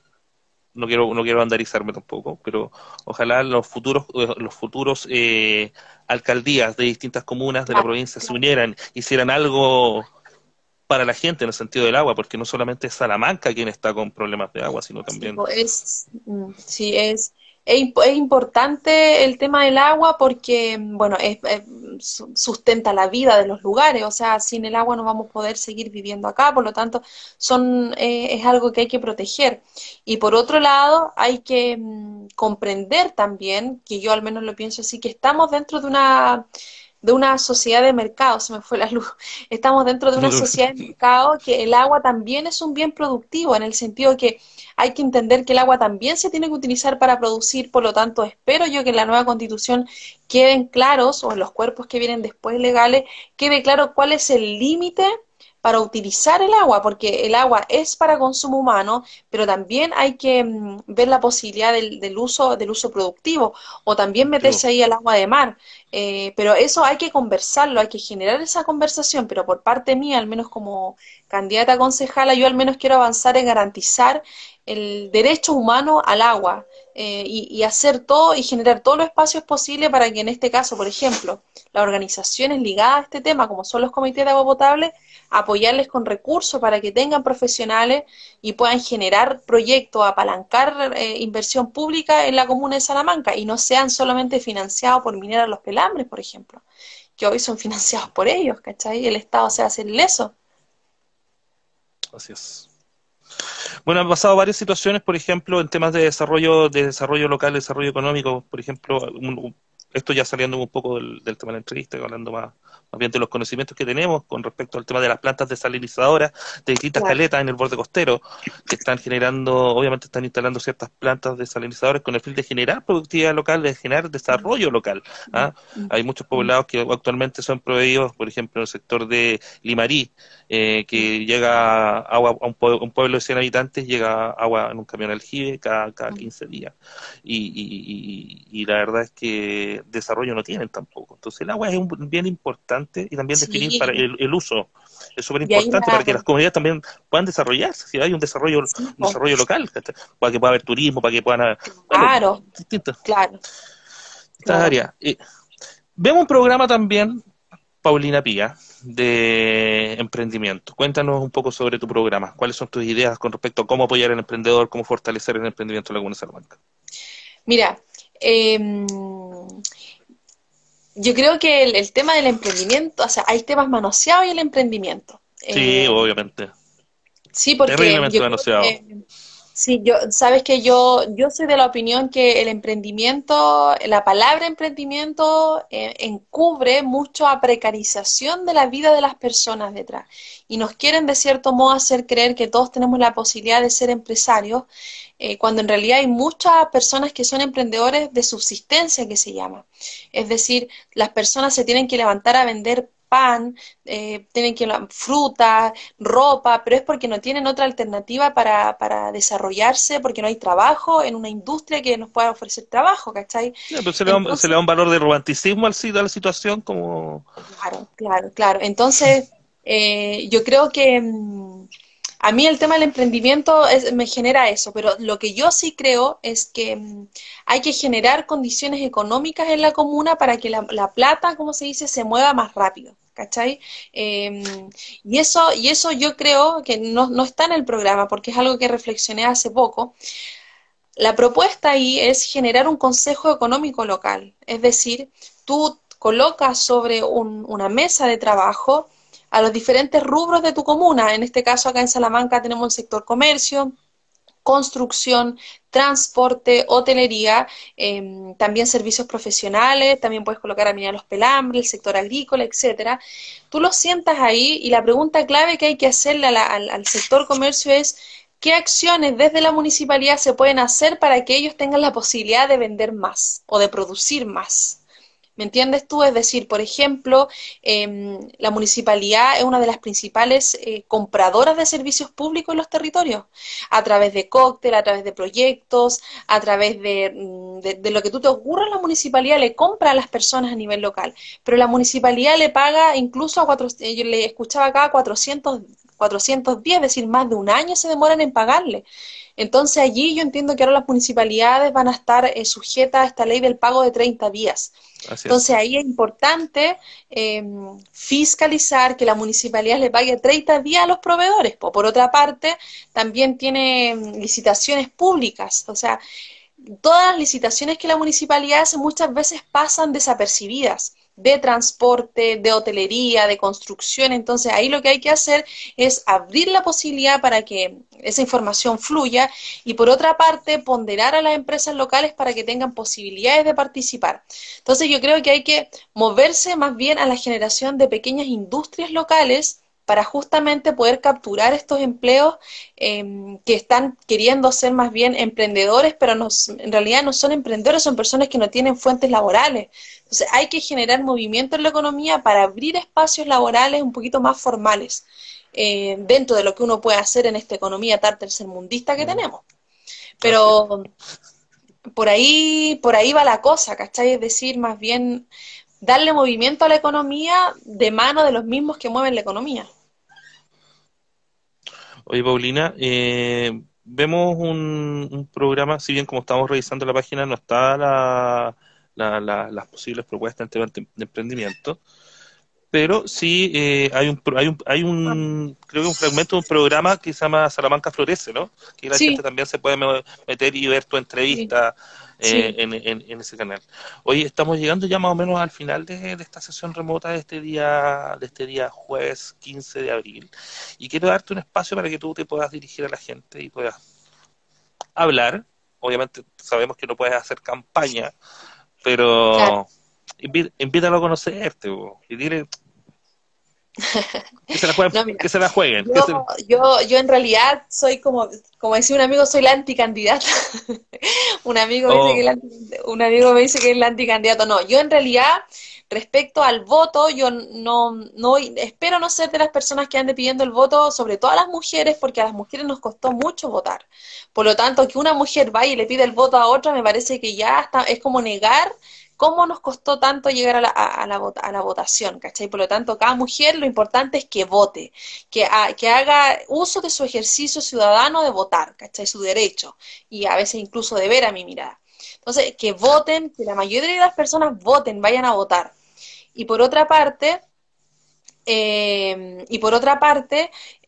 no quiero no quiero bandarizarme tampoco, pero ojalá los futuros eh, los futuros eh, alcaldías de distintas comunas de la Claro. provincia se unieran, hicieran algo para la gente en el sentido del agua, porque no solamente es Salamanca quien está con problemas de agua, sino Sí, también po, es, mm, sí, es, es, imp- es importante el tema del agua porque, mm, bueno, es- es- su- sustenta la vida de los lugares, o sea, sin el agua no vamos a poder seguir viviendo acá, por lo tanto, son, eh, es algo que hay que proteger. Y por otro lado, hay que mm, comprender también, que yo al menos lo pienso así, que estamos dentro de una, de una sociedad de mercado, se me fue la luz, estamos dentro de una sociedad de mercado que el agua también es un bien productivo, en el sentido que hay que entender que el agua también se tiene que utilizar para producir, por lo tanto, espero yo que en la nueva constitución queden claros, o en los cuerpos que vienen después legales, quede claro cuál es el límite para utilizar el agua, porque el agua es para consumo humano, pero también hay que mm, ver la posibilidad del, del uso, del uso productivo, o también yo, meterse ahí al agua de mar. Eh, pero eso hay que conversarlo, hay que generar esa conversación, pero por parte mía, al menos como candidata a concejala, yo al menos quiero avanzar en garantizar el derecho humano al agua, eh, y, y hacer todo y generar todos los espacios posibles para que en este caso, por ejemplo, las organizaciones ligadas a este tema, como son los comités de agua potable, apoyarles con recursos para que tengan profesionales y puedan generar proyectos, apalancar eh, inversión pública en la comuna de Salamanca y no sean solamente financiados por Minera Los Pelambres, por ejemplo, que hoy son financiados por ellos, ¿cachai? El Estado se hace ileso. Así es. Bueno, han pasado varias situaciones, por ejemplo, en temas de desarrollo, de desarrollo local, desarrollo económico, por ejemplo, un- un- esto ya saliendo un poco del, del tema de la entrevista, hablando más, más bien de los conocimientos que tenemos con respecto al tema de las plantas desalinizadoras de distintas Claro. caletas en el borde costero, que están generando, obviamente están instalando ciertas plantas desalinizadoras con el fin de generar productividad local, de generar Mm, desarrollo local. mm, ¿Ah? mm, Hay muchos mm, poblados que actualmente son proveídos, por ejemplo, en el sector de Limarí, eh, mm, que llega agua a un, pue- un pueblo de cien habitantes, llega agua en un camión aljibe cada, cada mm. quince días. Y, y- y- y la verdad es que desarrollo no tienen tampoco. Entonces el agua es un bien importante y también definir para Sí, el, el uso. Es súper y ahí importante para la... que las comunidades también puedan desarrollarse, si hay un desarrollo, un Sí, po, desarrollo local, ¿cachai? Para que pueda haber turismo, para que puedan, bueno, claro, distintas, claro, distintas claro. áreas. Eh, vemos un programa también, Paulina Pía, de emprendimiento. Cuéntanos un poco sobre tu programa. ¿Cuáles son tus ideas con respecto a cómo apoyar al emprendedor, cómo fortalecer el emprendimiento en la Comuna de Salamanca? Mira, em, yo creo que el, el tema del emprendimiento, o sea, hay temas manoseados y el emprendimiento. Sí, Eh, obviamente. sí, porque Terriblemente yo creo manoseado. que sí, yo, sabes que yo, yo soy de la opinión que el emprendimiento, la palabra emprendimiento eh, encubre mucho a precarización de la vida de las personas detrás. Y nos quieren de cierto modo hacer creer que todos tenemos la posibilidad de ser empresarios, eh, cuando en realidad hay muchas personas que son emprendedores de subsistencia, que se llama. Es decir, las personas se tienen que levantar a vender pan, eh, tienen que fruta, ropa, pero es porque no tienen otra alternativa para, para desarrollarse, porque no hay trabajo en una industria que nos pueda ofrecer trabajo, ¿cachai? Ya, pero se le da, se le Entonces, da un valor de romanticismo al, a la situación como... claro, claro, claro. Entonces, eh, yo creo que mm, a mí el tema del emprendimiento es- me genera eso, pero lo que yo sí creo es que mm, hay que generar condiciones económicas en la comuna para que la, la plata, como se dice, se mueva más rápido. ¿Cachai? Eh, y eso, y eso yo creo que no, no está en el programa, porque es algo que reflexioné hace poco. La propuesta ahí es generar un consejo económico local, es decir, tú colocas sobre un- una mesa de trabajo a los diferentes rubros de tu comuna. En este caso, acá en Salamanca tenemos el sector comercio, construcción, transporte, hotelería, eh, también servicios profesionales, también puedes colocar a Minera Los Pelambres, el sector agrícola, etcétera. Tú lo sientas ahí y la pregunta clave que hay que hacerle a la- al, al sector comercio es: ¿qué acciones desde la municipalidad se pueden hacer para que ellos tengan la posibilidad de vender más o de producir más? ¿Me entiendes tú? Es decir, por ejemplo, eh, la municipalidad es una de las principales eh, compradoras de servicios públicos en los territorios, a través de cóctel, a través de proyectos, a través de, mm, de, de lo que tú te ocurra, la municipalidad le compra a las personas a nivel local, pero la municipalidad le paga incluso a cuatro, eh, yo le escuchaba acá cuatrocientos, cuatrocientos diez, es decir, más de un año se demoran en pagarle. Entonces allí yo entiendo que ahora las municipalidades van a estar eh, sujetas a esta ley del pago de treinta días. Así es. Entonces ahí es importante eh, fiscalizar que la municipalidad le pague treinta días a los proveedores. Po. Por otra parte, también tiene mm, licitaciones públicas, o sea, todas las licitaciones que la municipalidad hace muchas veces pasan desapercibidas, de transporte, de hotelería, de construcción. Entonces ahí lo que hay que hacer es abrir la posibilidad para que esa información fluya y por otra parte ponderar a las empresas locales para que tengan posibilidades de participar. Entonces yo creo que hay que moverse más bien a la generación de pequeñas industrias locales para justamente poder capturar estos empleos eh, que están queriendo ser más bien emprendedores, pero no, en realidad no son emprendedores, son personas que no tienen fuentes laborales. Entonces hay que generar movimiento en la economía para abrir espacios laborales un poquito más formales, eh, dentro de lo que uno puede hacer en esta economía tan tercermundista que Mm, tenemos. así es. Pero por ahí, por ahí va la cosa, ¿cachai? Es decir, más bien darle movimiento a la economía de mano de los mismos que mueven la economía. Oye, Paulina, eh, vemos un, un programa, si bien como estamos revisando la página no está la, la- la- las posibles propuestas en temas de, de emprendimiento, pero sí eh, hay un, pro- hay un, hay Ah, un, creo que un fragmento de un programa que se llama Salamanca Florece, ¿no? Que la gente sí, también se puede me- meter y ver tu sí, entrevista eh, sí. en, en- en ese canal. Hoy estamos llegando ya más o menos al final de, de esta sesión remota de este día, de este día jueves quince de abril, y quiero darte un espacio para que tú te puedas dirigir a la gente y puedas hablar. Obviamente sabemos que no puedes hacer campaña, Claro. pero inví- invítalo a conocerte po, y dile que se la jueguen, No, mira, que se la jueguen, que yo, se, yo, yo en realidad soy como, como decía un amigo, soy la anticandidata. Un amigo me dice que o el anti- un amigo me dice que es el anticandidato. No, yo en realidad, respecto al voto, yo no, no espero no ser de las personas que ande pidiendo el voto, sobre todo a las mujeres, porque a las mujeres nos costó mucho votar. Por lo tanto, que una mujer vaya y le pida el voto a otra, me parece que ya está, es como negar cómo nos costó tanto llegar a la, a, a la, vota- a la votación, ¿cachai? Por lo tanto, cada mujer lo importante es que vote, que, ha- que haga uso de su ejercicio ciudadano de votar, ¿cachai? Su derecho y a veces incluso de ver a mi mirada. Entonces, que voten, que la mayoría de las personas voten, vayan a votar. Y por otra parte, eh, y por otra parte,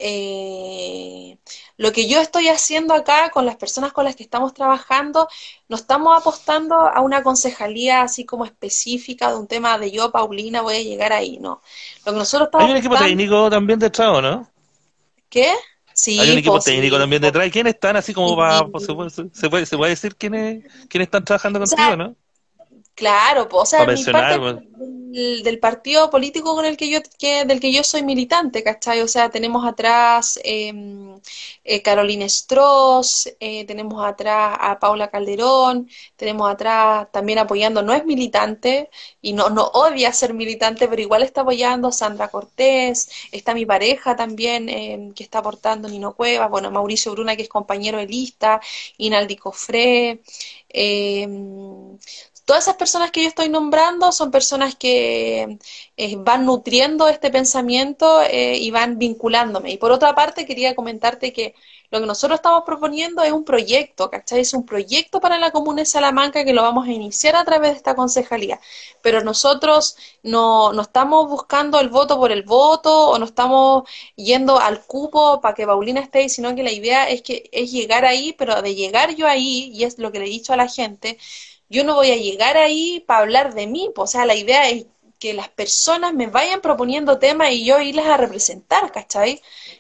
eh, lo que yo estoy haciendo acá con las personas con las que estamos trabajando, no estamos apostando a una concejalía así como específica de un tema de yo, Paulina, voy a llegar ahí, no. Lo que nosotros hay estamos un equipo apostando, técnico también detrás, ¿o ¿no? ¿qué? Hay un Sí, equipo pues técnico sí, también po, detrás. ¿Y quiénes están así como para, pues, se sí. puede, se puede, se puede decir quiénes, quiénes están trabajando O contigo, sea, ¿no? claro, po, o Para sea, mi parte mencionar, pues, del, del partido político con el que yo que, del que yo soy militante, ¿cachai? O sea, tenemos atrás eh, eh, Carolina Stross, eh, tenemos atrás a Paula Calderón, tenemos atrás también apoyando, no es militante y no, no odia ser militante, pero igual está apoyando Sandra Cortés, está mi pareja también eh, que está aportando Nino Cuevas, bueno, Mauricio Bruna que es compañero de lista, Inaldi Cofré, eh, todas esas personas que yo estoy nombrando son personas que eh, van nutriendo este pensamiento eh, y van vinculándome. Y por otra parte, quería comentarte que lo que nosotros estamos proponiendo es un proyecto, ¿cachai? Es un proyecto para la Comuna de Salamanca que lo vamos a iniciar a través de esta concejalía. Pero nosotros no, no estamos buscando el voto por el voto o no estamos yendo al cupo para que Paulina esté ahí, sino que la idea es que es llegar ahí, pero de llegar yo ahí, y es lo que le he dicho a la gente, yo no voy a llegar ahí para hablar de mí, pues, o sea, la idea es que las personas me vayan proponiendo temas y yo irles a representar, ¿cachai?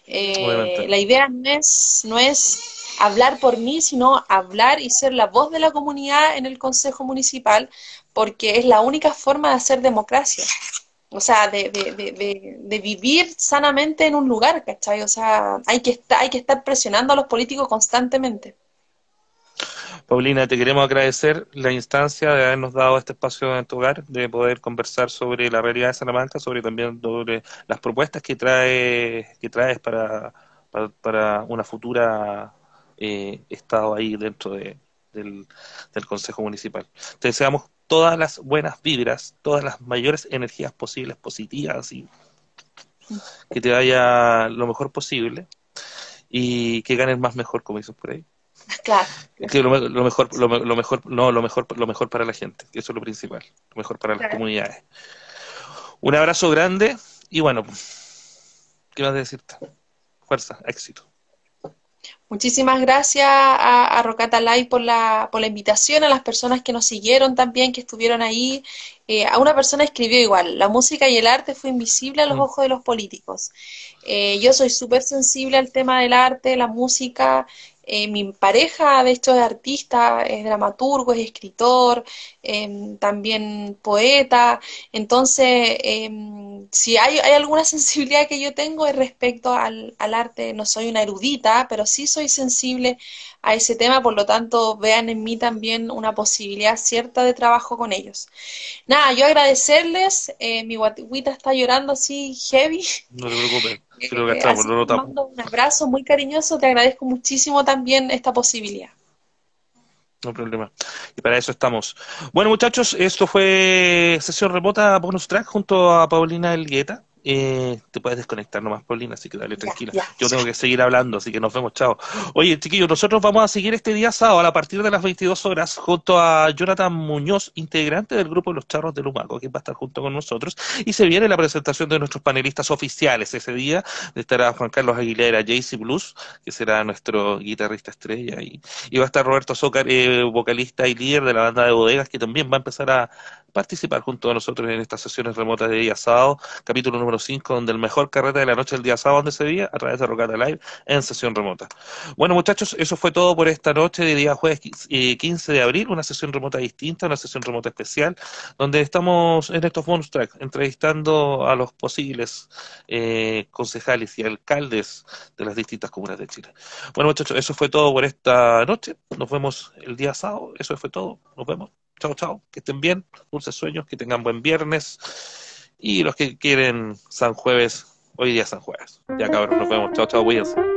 Eh, obviamente. la idea no es, no es hablar por mí, sino hablar y ser la voz de la comunidad en el Consejo Municipal, porque es la única forma de hacer democracia. O sea, de, de, de, de, de vivir sanamente en un lugar, ¿cachai? O sea, hay que, estar, hay que estar presionando a los políticos constantemente. Paulina, te queremos agradecer la instancia de habernos dado este espacio en tu hogar, de poder conversar sobre la realidad de Salamanca, sobre también sobre las propuestas que trae, que traes para, para, para una futura eh, estado ahí dentro de, del, del Consejo Municipal. Te deseamos todas las buenas vibras, todas las mayores energías posibles, positivas, y que te vaya lo mejor posible y que ganes más mejor, como dices por ahí. Claro. Que lo, lo mejor, lo, lo mejor, no, lo mejor, lo mejor para la gente, que eso es lo principal, lo mejor para las Claro. comunidades. Un abrazo grande y bueno, ¿qué más decirte? Fuerza, éxito. Muchísimas gracias a, a Rocata Live por la, por la invitación, a las personas que nos siguieron también, que estuvieron ahí. Eh, a una persona escribió igual, la música y el arte fue invisible a los Mm. ojos de los políticos. Eh, yo soy súper sensible al tema del arte, la música. Eh, mi pareja, de hecho, es artista, es dramaturgo, es escritor, eh, también poeta. Entonces, eh, si hay, hay alguna sensibilidad que yo tengo es respecto al, al arte, no soy una erudita, pero sí soy sensible a ese tema, por lo tanto, vean en mí también una posibilidad cierta de trabajo con ellos. Nada, yo agradecerles, eh, mi guatiguita está llorando así heavy, No te preocupes, si lo eh, gastamos, así lo que te notamos. mando un abrazo muy cariñoso, te agradezco muchísimo también esta posibilidad. No hay problema. Y para eso estamos. Bueno, muchachos, esto fue sesión remota bonus track junto a Paulina Elgueta. eh, te puedes desconectar nomás, Paulina, así que dale Ya, tranquila. ya. Yo tengo que seguir hablando, así que nos vemos, chao. Oye, chiquillos, nosotros vamos a seguir este día sábado a partir de las veintidós horas junto a Jonathan Muñoz, integrante del grupo Los Charros de Lumaco, que va a estar junto con nosotros. Y se viene la presentación de nuestros panelistas oficiales ese día. Estará Juan Carlos Aguilera, Jaycee Blues, que será nuestro guitarrista estrella. Y, y va a estar Roberto Zócar, eh, vocalista y líder de la banda de bodegas, que también va a empezar a participar junto a nosotros en estas sesiones remotas de día sábado, capítulo número cinco, donde el mejor carrete de la noche el día sábado donde se veía a través de Rocata Live en sesión remota. Bueno, muchachos, eso fue todo por esta noche de día jueves quince de abril, una sesión remota distinta, una sesión remota especial, donde estamos en estos bonus tracks entrevistando a los posibles eh, concejales y alcaldes de las distintas comunas de Chile. Bueno, muchachos, eso fue todo por esta noche. Nos vemos el día sábado. Eso fue todo. Nos vemos. Chao, chao. Que estén bien. Dulces sueños. Que tengan buen viernes. Y los que quieren San Jueves, hoy día es San Jueves. Ya, cabros, nos vemos. Chao, chao, cuídense.